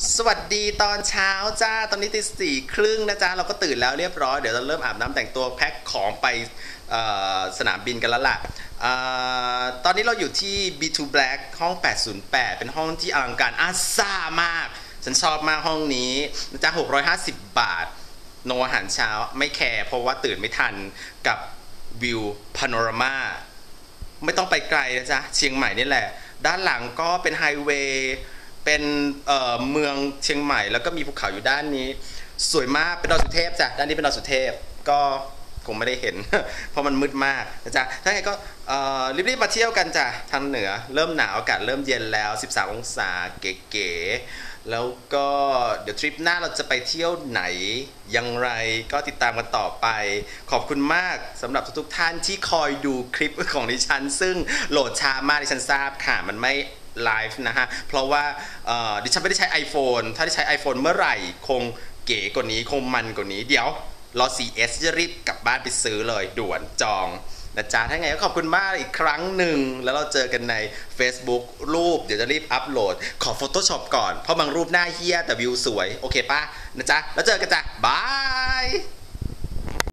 สวัสดีตอนเช้าจ้าตอนนี้ตี 4:30นะจ๊ะเราก็ตื่นแล้วเรียบร้อยเดี๋ยวเราเริ่มอาบน้ำแต่งตัวแพ็คของไปสนามบินกันแล้วล่ะตอนนี้เราอยู่ที่ B2 Black ห้อง808เป็นห้องที่อลังการอาซ่ามากฉันชอบมากห้องนี้นะจ๊ะ650 บาทโนอาหารเช้าไม่แคร์เพราะว่าตื่นไม่ทันกับวิวพาโนรามาไม่ต้องไปไกลนะจ๊ะเชียงใหม่นี่แหละด้านหลังก็เป็นไฮเวย์เป็นเมืองเชียงใหม่แล้วก็มีภูเขาอยู่ด้านนี้สวยมากเป็นดอยสุเทพจ้ะด้านนี้เป็นดอยสุเทพก็คงไม่ได้เห็น เพราะมันมืดมากนะจ๊ะถ้าไงก็รีบๆมาเที่ยวกันจ้ะทางเหนือเริ่มหนาวอากาศเริ่มเย็นแล้ว13 องศาเก๋ๆแล้วก็เดี๋ยวทริปหน้าเราจะไปเที่ยวไหนอย่างไรก็ติดตามกันต่อไปขอบคุณมากสำหรับทุกๆท่านที่คอยดูคลิปของดิฉันซึ่งโหลดช้ามากดิฉันทราบค่ะมันไม่ไลฟ์นะฮะเพราะว่าดิฉันไม่ได้ใช้ iPhone ถ้าได้ใช้ iPhone เมื่อไหร่คงเก๋กว่านี้คงมันกว่านี้เดี๋ยวรอ 4S จะรีบกลับบ้านไปซื้อเลยด่วนจองนะจ๊ะถ้าไงก็ขอบคุณมากอีกครั้งหนึ่งแล้วเราเจอกันใน Facebook รูปเดี๋ยวจะรีบอัปโหลดขอ Photoshop ก่อนเพราะบางรูปหน้าเฮี้ยแต่วิวสวยโอเคป่ะนะจ๊ะแล้วเจอกันจ้ะบาย